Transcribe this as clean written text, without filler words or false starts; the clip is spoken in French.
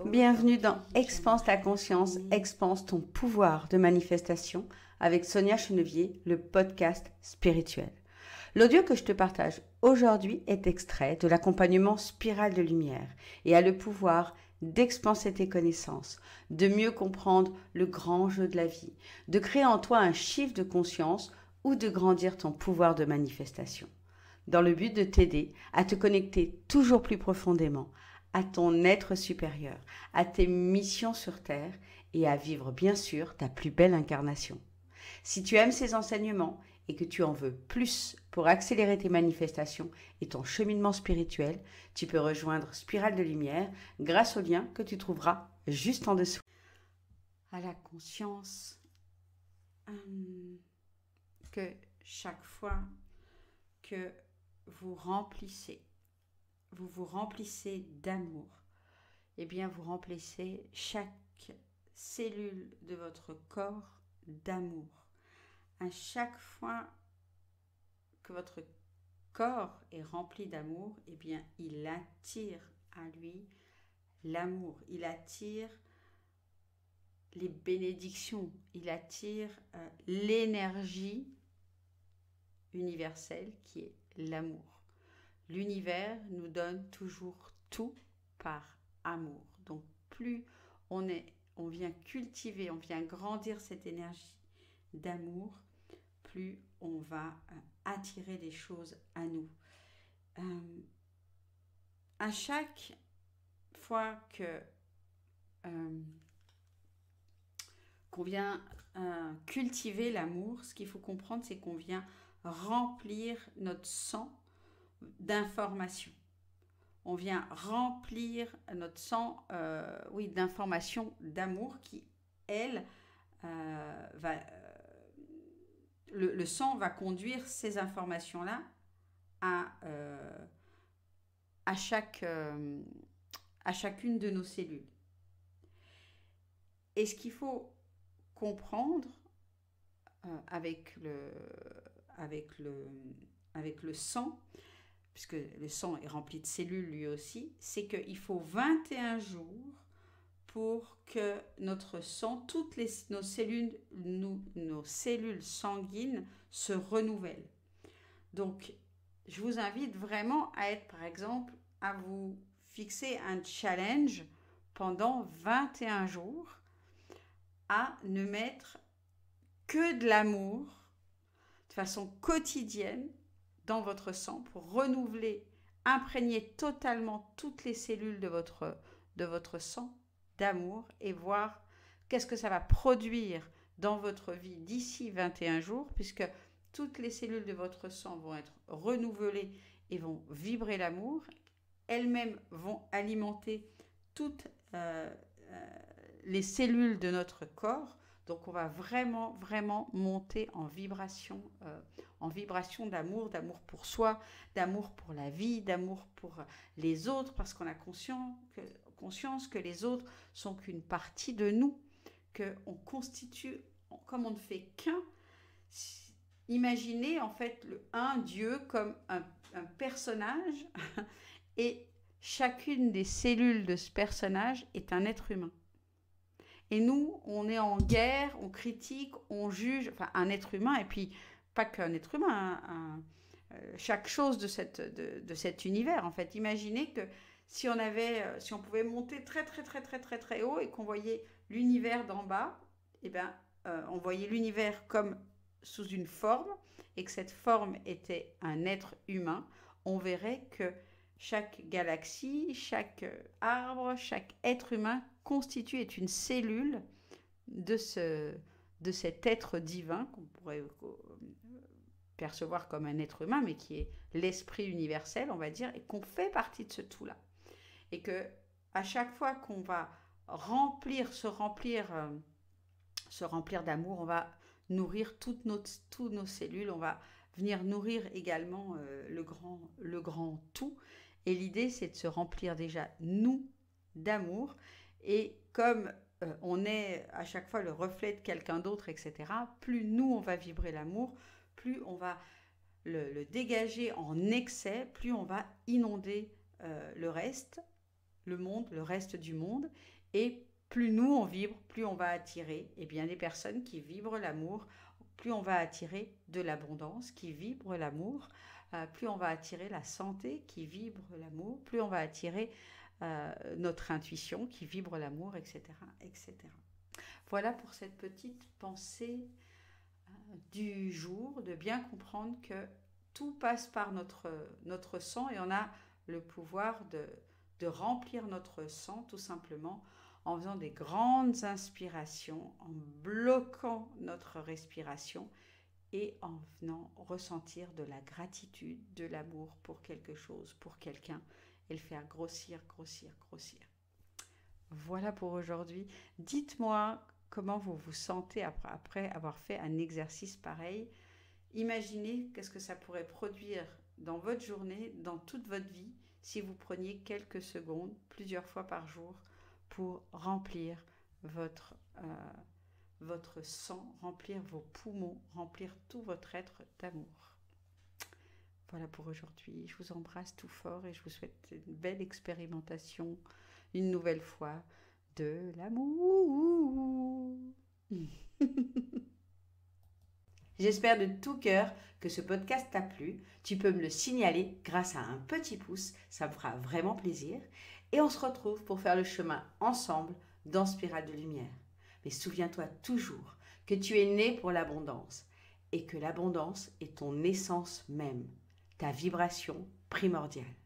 Bienvenue dans Expanse ta conscience, expanse ton pouvoir de manifestation avec Sonia Chenevier, le podcast spirituel. L'audio que je te partage aujourd'hui est extrait de l'accompagnement Spirale de Lumière et a le pouvoir d'expanser tes connaissances, de mieux comprendre le grand jeu de la vie, de créer en toi un chiffre de conscience ou de grandir ton pouvoir de manifestation, dans le but de t'aider à te connecter toujours plus profondément à ton être supérieur, à tes missions sur Terre et à vivre bien sûr ta plus belle incarnation. Si tu aimes ces enseignements et que tu en veux plus pour accélérer tes manifestations et ton cheminement spirituel, tu peux rejoindre Spirale de Lumière grâce au lien que tu trouveras juste en dessous. À la conscience que chaque fois que vous vous remplissez d'amour, eh bien vous remplissez chaque cellule de votre corps d'amour. À chaque fois que votre corps est rempli d'amour, eh bien il attire à lui l'amour, il attire les bénédictions, il attire l'énergie universelle qui est l'amour. L'univers nous donne toujours tout par amour. Donc plus on vient cultiver, on vient grandir cette énergie d'amour, plus on va attirer les choses à nous. À chaque fois qu'on vient cultiver l'amour, ce qu'il faut comprendre, c'est qu'on vient remplir notre sang d'informations. On vient remplir notre sang d'informations d'amour qui, elle, le sang va conduire ces informations-là à chacune de nos cellules. Et ce qu'il faut comprendre avec le sang, puisque le sang est rempli de cellules lui aussi, c'est qu'il faut 21 jours pour que notre sang, nos cellules sanguines se renouvellent. Donc, je vous invite vraiment à être, par exemple, à vous fixer un challenge pendant 21 jours à ne mettre que de l'amour de façon quotidienne dans votre sang pour renouveler, imprégner totalement toutes les cellules de votre sang d'amour et voir qu'est-ce que ça va produire dans votre vie d'ici 21 jours, puisque toutes les cellules de votre sang vont être renouvelées et vont vibrer l'amour. Elles-mêmes vont alimenter toutes les cellules de notre corps. Donc on va vraiment, vraiment monter en vibration d'amour, d'amour pour soi, d'amour pour la vie, d'amour pour les autres, parce qu'on a conscience que les autres sont qu'une partie de nous, qu'on constitue, comme on ne fait qu'un. Imaginez en fait un Dieu comme un personnage et chacune des cellules de ce personnage est un être humain. Et nous, on est en guerre, on critique, on juge, enfin un être humain, et puis pas qu'un être humain, chaque chose de cet univers. En fait, imaginez que si on pouvait monter très très très très très très haut et qu'on voyait l'univers d'en bas, eh ben, on voyait l'univers comme sous une forme, et que cette forme était un être humain, on verrait que chaque galaxie, chaque arbre, chaque être humain est une cellule de cet être divin qu'on pourrait percevoir comme un être humain, mais qui est l'esprit universel, on va dire, et qu'on fait partie de ce tout-là. Et que à chaque fois qu'on va se remplir d'amour, on va nourrir toutes nos cellules, on va venir nourrir également le grand tout. Et l'idée, c'est de se remplir déjà, nous, d'amour. Et comme on est à chaque fois le reflet de quelqu'un d'autre, etc., plus nous, on va vibrer l'amour, plus on va le dégager en excès, plus on va inonder le reste. le monde, le reste du monde. Et plus nous on vibre, plus on va attirer les personnes qui vibrent l'amour, plus on va attirer de l'abondance qui vibre l'amour, plus on va attirer la santé qui vibre l'amour, plus on va attirer notre intuition qui vibre l'amour, etc., etc. Voilà pour cette petite pensée du jour, de bien comprendre que tout passe par notre sang et on a le pouvoir de remplir notre sang tout simplement en faisant des grandes inspirations, en bloquant notre respiration et en venant ressentir de la gratitude, de l'amour pour quelque chose, pour quelqu'un et le faire grossir, grossir, grossir. Voilà pour aujourd'hui. Dites-moi comment vous vous sentez après avoir fait un exercice pareil. Imaginez qu'est-ce que ça pourrait produire dans votre journée, dans toute votre vie, si vous preniez quelques secondes, plusieurs fois par jour, pour remplir votre sang, remplir vos poumons, remplir tout votre être d'amour. Voilà pour aujourd'hui. Je vous embrasse tout fort et je vous souhaite une belle expérimentation, une nouvelle fois, de l'amour. J'espère de tout cœur que ce podcast t'a plu. Tu peux me le signaler grâce à un petit pouce, ça me fera vraiment plaisir. Et on se retrouve pour faire le chemin ensemble dans Spirale de Lumière. Mais souviens-toi toujours que tu es né pour l'abondance et que l'abondance est ton essence même, ta vibration primordiale.